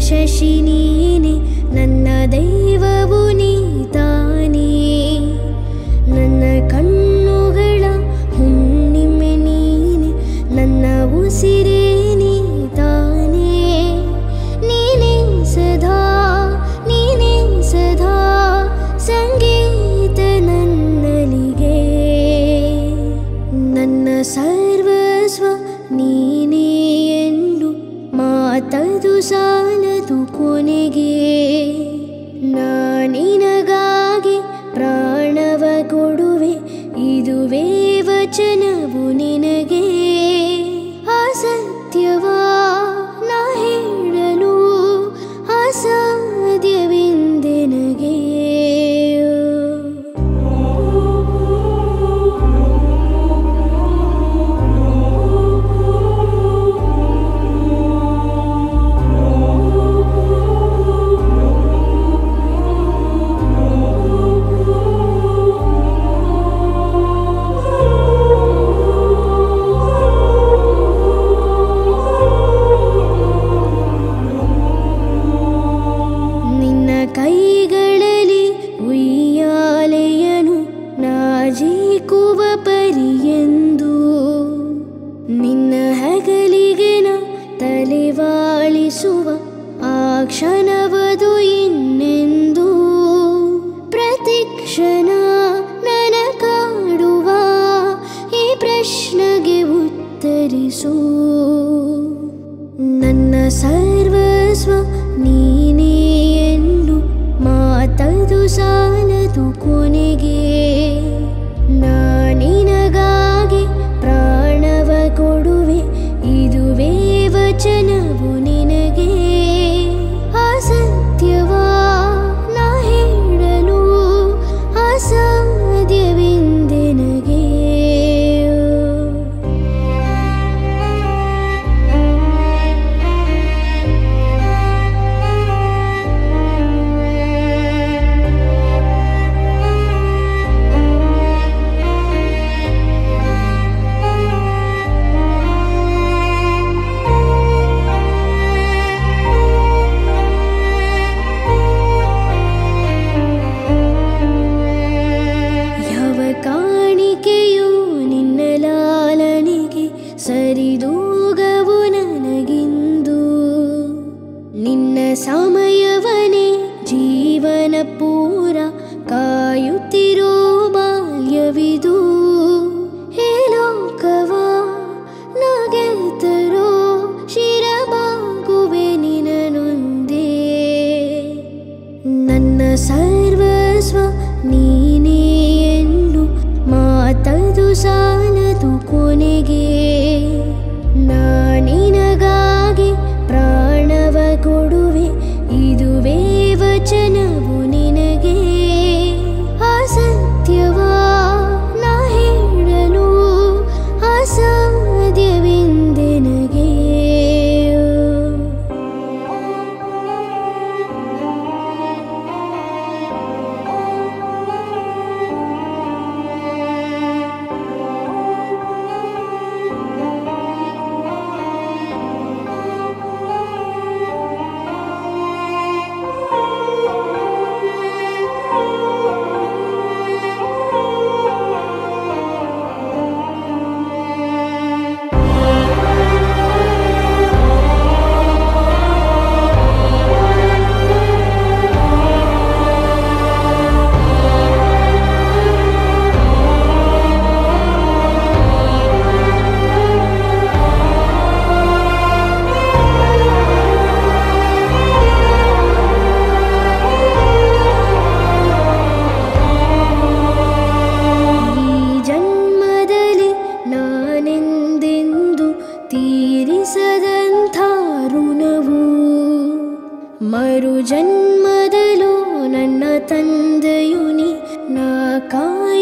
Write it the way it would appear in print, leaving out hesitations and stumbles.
ಶಶಿ ನೀನೆ ನನ್ನ ದೈವವು ನೀ ತಾನೇ ನನ್ನ ಕಣ್ಣುಗಳ ಹುಣ್ಣಿಮೆ ನೀನೆ ನನ್ನ ಉಸಿರೇ ನೀ ತಾನೇ ನೀನೇ ಸದಾ ಸಂಗೀತ ನನ್ನಲಿಗೆ ನನ್ನ ಸರ್ವಸ್ವ ನೀನೇ ಎಂದು ಮಾತದು ಸಾಲದು ಕೊನೆಗೆ ನಿನಗಾಗಿ ಪ್ರಾಣವ ಕೊಡುವೆ ಇದುವೇ ವಚನವು ನಿನಗೆ ಅಸತ್ಯವಾ ನಾ ಹೇಳಲು ಅಸಾಧ್ಯವೆಂದೆನಗೆ ಕೈಗಳಲ್ಲಿ ಉಯ್ಯಾಲೆಯನು ನಾಜೀಕುವ ಪರಿಯೆಂದು ನಿನ್ನ ಹಗಲಿಗೆ ನ ತಲೆವಾಳಿಸುವ ಆ ಕ್ಷಣವದು ಇನ್ನೆಂದು ಪ್ರತಿಕ್ಷಣ ನನ ಕಾಡುವ ಈ ಪ್ರಶ್ನೆಗೆ ಉತ್ತರಿಸು ನನ್ನ ಸರ್ವಸ್ವ ನೀನೇ ಮಾತದು ಸಾಲದು ಕೊನೆಗೆ ನಿನಗಾಗಿ ಪ್ರಾಣವ ಕೊಡುವೆ ಇದುವೇ ವಚನವು ನಿನಗೆ ಅಸತ್ಯವಾ ನಾ ಹೇಳಲು ಅಸಾಧ್ಯವೆಂದೆನಗೆ ಕಾಣಿಕೆಯು ನಿನ್ನ ಲಾಲನೆಗೆ ಸರಿದೂಗವು ನನಗಿಂದು ನಿನ್ನ ಸಮಯವನೇ ಜೀವನ ಪೂರ ಕಾಯುತ್ತಿರೋ ಬಾಲ್ಯವಿದು ಹೇ ಲೋಕವ ನಗೆತರೋ ಶಿರಬಾಗುವೆ ನಿನನೊಂದೇ ನನ್ನ ಸರ್ವಸ್ವ ನೀನೇ ಮಾತದು ಸಾಲದು ಕೊನೆಗೆ ನಿನಗಾಗಿ ಪ್ರಾಣವ ಕೊಡುವೆ ಇದುವೇ ವಚನವು ನಿನಗೆ ಅಸತ್ಯವಾ ನಾ ಹೇಳಲು ಅಸಾಧ್ಯವೆಂದೆನಗೆ ಮರು ಜನ್ಮದಲ್ಲೂ ನನ್ನ ತಂದೆಯು ನೀ ನಾ